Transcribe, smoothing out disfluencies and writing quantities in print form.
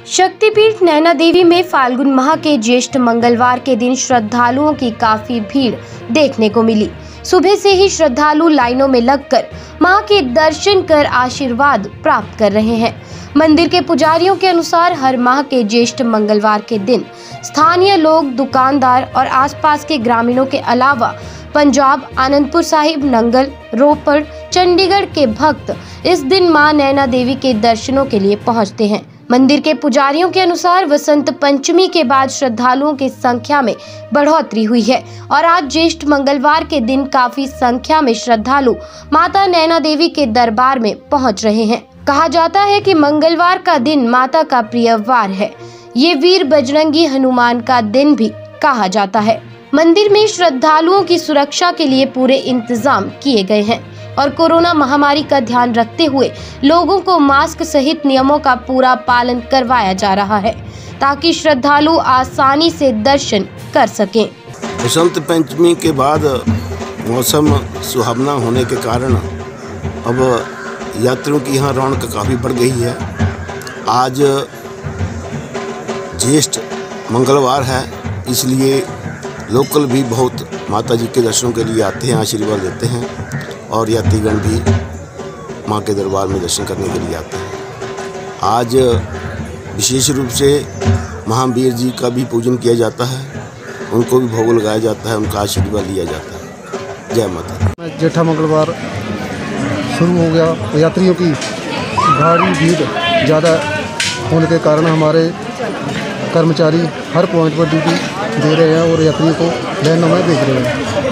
शक्तिपीठ नैना देवी में फाल्गुन माह के ज्येष्ठ मंगलवार के दिन श्रद्धालुओं की काफी भीड़ देखने को मिली। सुबह से ही श्रद्धालु लाइनों में लगकर मां के दर्शन कर आशीर्वाद प्राप्त कर रहे हैं। मंदिर के पुजारियों के अनुसार हर माह के ज्येष्ठ मंगलवार के दिन स्थानीय लोग, दुकानदार और आसपास के ग्रामीणों के अलावा पंजाब, आनंदपुर साहिब, नंगल, रोपड़, चंडीगढ़ के भक्त इस दिन मां नैना देवी के दर्शनों के लिए पहुंचते हैं। मंदिर के पुजारियों के अनुसार वसंत पंचमी के बाद श्रद्धालुओं की संख्या में बढ़ोतरी हुई है और आज ज्येष्ठ मंगलवार के दिन काफी संख्या में श्रद्धालु माता नैना देवी के दरबार में पहुंच रहे हैं। कहा जाता है कि मंगलवार का दिन माता का प्रिय वार है। ये वीर बजरंगी हनुमान का दिन भी कहा जाता है। मंदिर में श्रद्धालुओं की सुरक्षा के लिए पूरे इंतजाम किए गए हैं और कोरोना महामारी का ध्यान रखते हुए लोगों को मास्क सहित नियमों का पूरा पालन करवाया जा रहा है ताकि श्रद्धालु आसानी से दर्शन कर सकें। वसंत पंचमी के बाद मौसम सुहावना होने के कारण अब यात्रियों की यहाँ रौनक काफ़ी बढ़ गई है। आज ज्येष्ठ मंगलवार है, इसलिए लोकल भी बहुत माता जी के दर्शनों के लिए आते हैं, आशीर्वाद लेते हैं और यात्रीगण भी मां के दरबार में दर्शन करने के लिए आते हैं। आज विशेष रूप से महावीर जी का भी पूजन किया जाता है, उनको भी भोग लगाया जाता है, उनका आशीर्वाद लिया जाता है। जय माता। जेठा मंगलवार शुरू हो गया तो यात्रियों की भारी भीड़ ज़्यादा होने के कारण हमारे कर्मचारी हर पॉइंट पर ड्यूटी दे रहे हैं और यात्रियों को लाइनों में देख रहे हैं।